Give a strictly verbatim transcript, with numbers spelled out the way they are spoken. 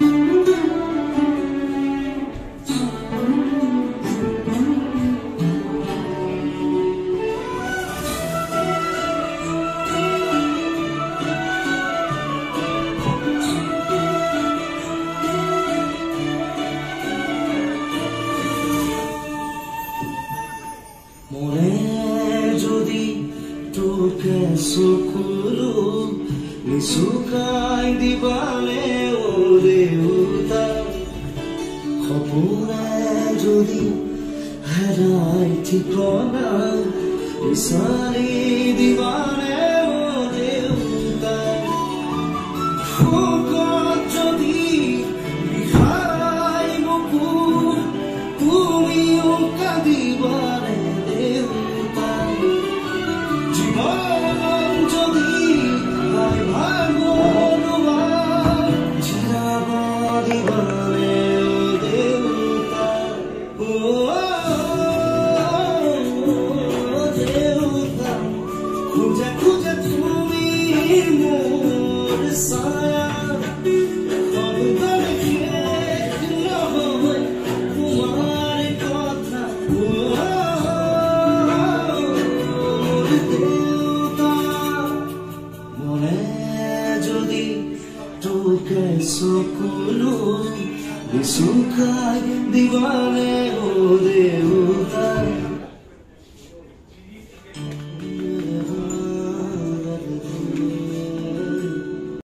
তোকে চকুলো নিচুকাই দিবানে ও দেউতা সপোনে যদি হেৰাই ঠিকনা বিচাৰি দিবানে ও দেউতা শোকত যদি বিহাৰাই মোকো তুমিও কান্দিবানে দেউতা জীবন যদি নাই ভাগোৱাৰ চিৰাব দিবানে ও দেউতা ও দেউতা খুঁজে খুঁজে তুমি মোৰ ছায়া তোকে চকুলো নিচুকাই দিবানে ও দেউতা